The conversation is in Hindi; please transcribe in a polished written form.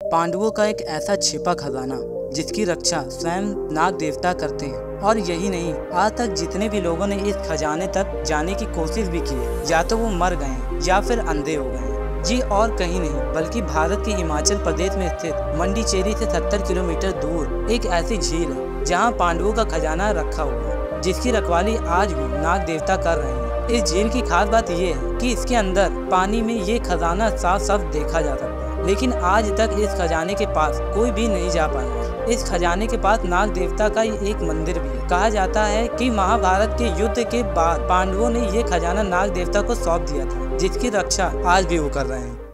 पांडवों का एक ऐसा छिपा खजाना जिसकी रक्षा स्वयं नाग देवता करते हैं। और यही नहीं, आज तक जितने भी लोगों ने इस खजाने तक जाने की कोशिश भी की है, या तो वो मर गए हैं या फिर अंधे हो गए हैं। जी और कहीं नहीं बल्कि भारत के हिमाचल प्रदेश में स्थित मंडीचेरी से 70 किलोमीटर दूर एक ऐसी झील है जहाँ पांडवों का खजाना रखा हुआ है, जिसकी रखवाली आज भी नाग देवता कर रहे हैं। इस झील की खास बात यह है कि इसके अंदर पानी में ये खजाना साफ साफ देखा जा सकता है, लेकिन आज तक इस खजाने के पास कोई भी नहीं जा पाया है। इस खजाने के पास नाग देवता का एक मंदिर भी है। कहा जाता है कि महाभारत के युद्ध के बाद पांडवों ने ये खजाना नाग देवता को सौंप दिया था, जिसकी रक्षा आज भी वो कर रहे हैं।